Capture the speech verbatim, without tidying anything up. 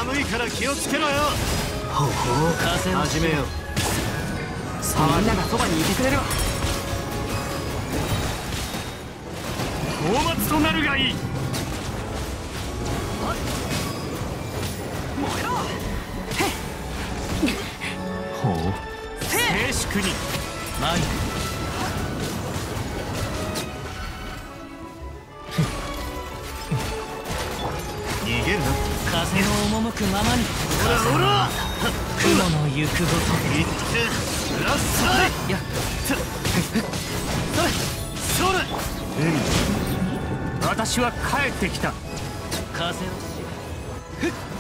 寒いから気をつけろよ。 ほうほう、風を始めよう。みんながそばにいてくれる。 討伐となるがいい。 燃えろ。 ほう、静粛に前に。逃げるな。 風の赴くままに。 ほらほら、 雲の行くごと。 行ってください。 やっそれ。私は帰ってきた。 風をし。